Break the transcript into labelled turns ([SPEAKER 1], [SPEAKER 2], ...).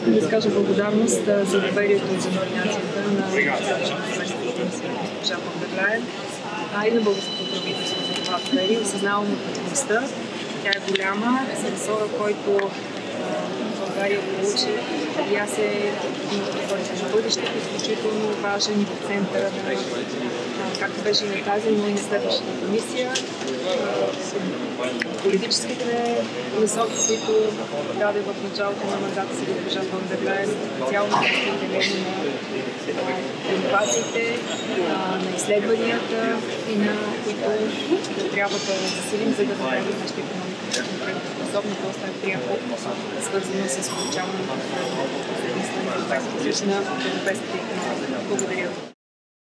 [SPEAKER 1] Искам да изкажа благодарност за доверието за номинацията на госпожа фон дер Лайен и на българското правителство за това доверие. Осъзнавам отговорността. Тя е голяма, ресора, който България получи и аз на бъдещето изключително важен и в центъра на, както беше и на тази, но и на следващата комисия. Политическите насоки, които даде в началото на мандата си госпожа фон дер Лайен, специално разпределение на иновациите, на изследванията и на които трябва да засилим, за да направим нашата икономика конкурентоспособна. Просто е пряко свързано с получаване на европейската икономика. Благодаря.